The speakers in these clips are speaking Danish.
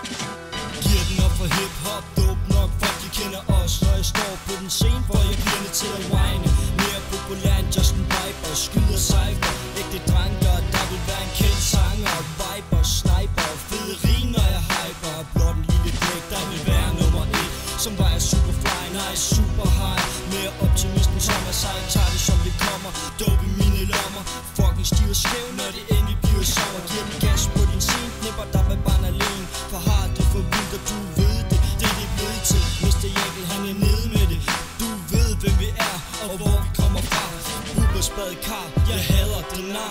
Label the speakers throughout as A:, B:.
A: Giver den op for hip-hop, dope nok, folk de kender os. Når jeg står på den scene, hvor jeg bliver til at whine. Mere populær end Justin Bieber, skyder cypher. Ægte dranker, der vil være en kendt sanger. Viber, sniper, fede rig, når jeg hyper. Blot en lille blæk, der vil være nummer 1. Som var jeg superfly, nej super high. Mere optimisten som er sej, tager det som det kommer. Dope i mine lommer, fucking stiv og skæv, når det endelig bliver sommer. Giver den gas på din scene, knipper dig med banalen. For har det for vildt, og du ved det, det er det blevet til. Mr. Jagel, han er nede med det. Du ved hvem vi er, og hvor vi kommer fra. Uberspadet kar, jeg hader det nar.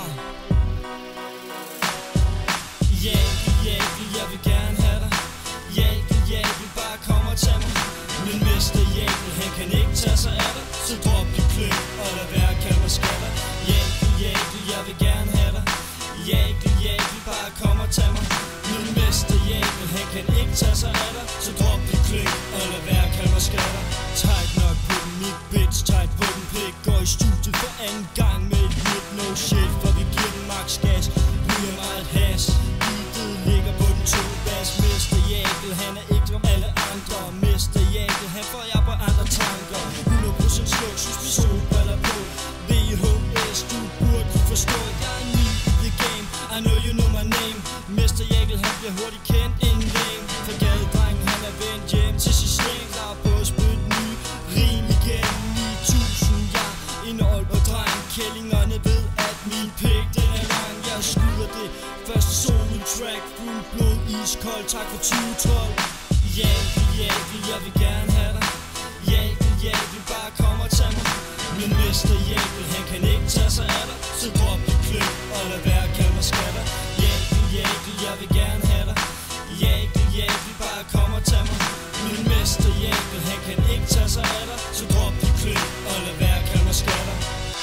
A: Jagel, Jagel, jeg vil gerne have dig. Jagel, Jagel, bare kom og tag mig. Men Mr. Jagel, han kan ikke tage sig af dig. Så drop dit kløb, og lad være at kalde mig skatter. Jagel, Jagel, jeg vil gerne have dig. Jagel, Jagel, bare kom og tag mig. Men Mr. Jagel, han kan ikke tage sig af dig. Så drop dit kløb, og lad være at kalde mig skatter. Tight nok på den, mit bitch, tight på den pik. Går i studiet for anden gang med et hit, no shit. For vi giver den max gas, ryger meget has. Beatet ligger på den to bas. Mr. Jagel, han er ikke som alle andre. Mr. Jagel, han får jeg på andre tanker. 100% slå, synes vi solbriller på. VHS, du burde kunne forstå. Jeg er ny i the game, I know you know my name. Mr. Jagel, han bliver hurtigt kendt inden lame. For gadedrengen, han er vendt hjem til sit slæng. Der er både spyt ny, rim igen. 9000, jeg er en Aalborg-dreng. Kællingerne ved, at min pik, den er lang. Jeg skyder det første solo-track. Fuld blod, iskold, tak for 2012. Jagel, Jagel, jeg vil gerne have dig. Jagel, Jagel, bare kom og tag mig. Men Mr. Jagel, han kan ikke tage sig af dig. Så drop dit kløb, og lad være at kalde mig skatter. Jagel, Jagel, jeg vil gerne have dig. Jagel, Jagel, bare kom og tag mig. Men Mr. Jagel, han kan ikke tage sig af dig. Så drop dit kløb, og lad være at kalde mig skatter.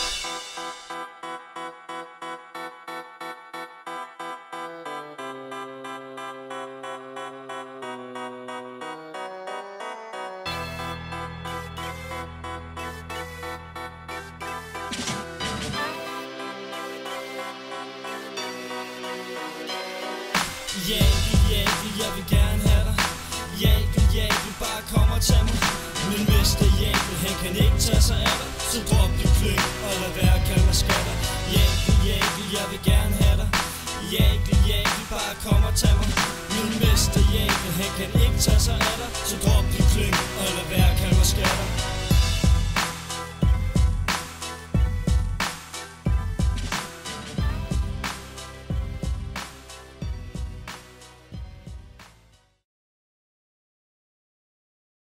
A: Jagel, Jagel, jeg vil gerne have dig. Jagel, Jagel, bare kom og tag mig. Men Mr. Jagel, han kan ikke tage sig af dig. Så drop dit kløb, og lad være at kalde mig skatter. Jagel, Jagel, jeg vil gerne have dig. Jagel, Jagel, bare kom og tag mig. Men Mr. Jagel, han kan ikke tage sig af dig. Så drop dit kløb, og lad være